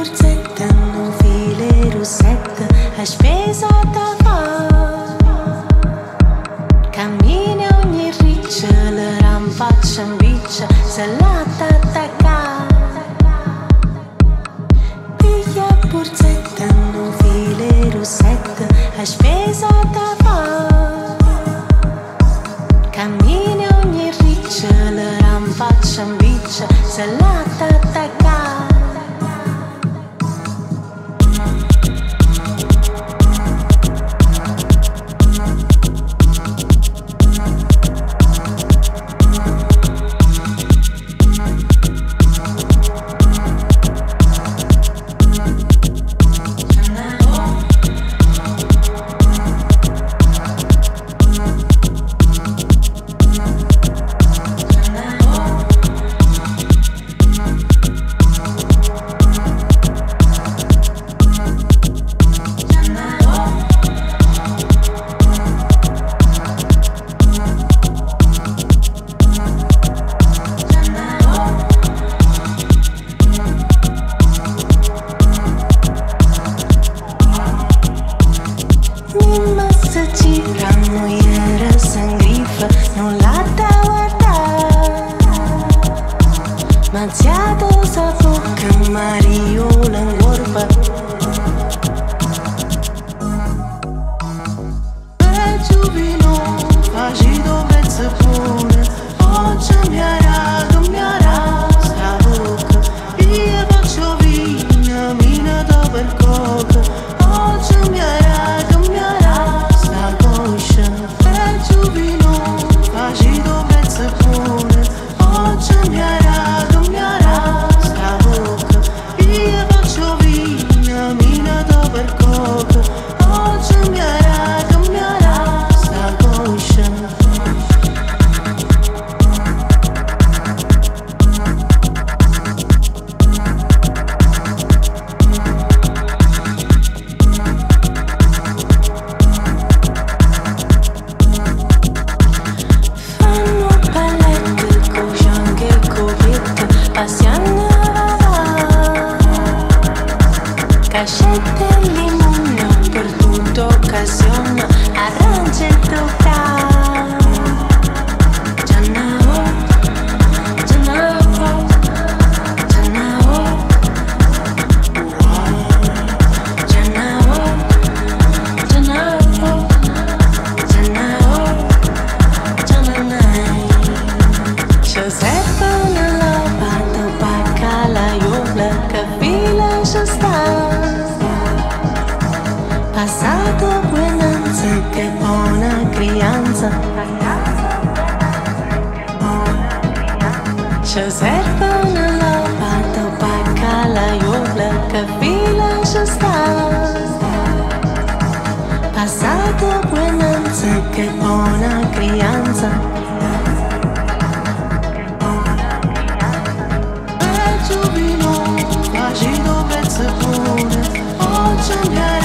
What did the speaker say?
borsetta, un file rossetto, a spesa da fare. Cammina ogni riccia, la rampaccia in biccia, se la t'attacca. Piglia borsetta, un file rossetto, a spesa da fare. Cammina ogni riccia, la rampaccia in biccia, se la t'attacca. Mazziato sa bocca, mariola in gorba. E giubilo, agito pezzo pure. Oggi mi ara sta bocca. Io faccio vina, mina dopo il coca. Oggi mi ara sta coscia. E giubilo, agito pezzo pure. Oggi mi ara sta bocca. Io faccio vina, mina dopo il coca. Oggi mi ara sta coscia. Cascette e limone per tutta occasione, arrange e tocca. Giannao, Giannao, Giannao, Giannao, Giannao, Giannao, Giannanai. Giuseppe nella banda bacalaiola che fila ci sta. Passato buonanza, che buona crianza. Ci serve nella pata bacalaiola, che fila ci sta. Passato buonanza, che buona crianza. E giubilo, agito pezzo pure. Oggi mi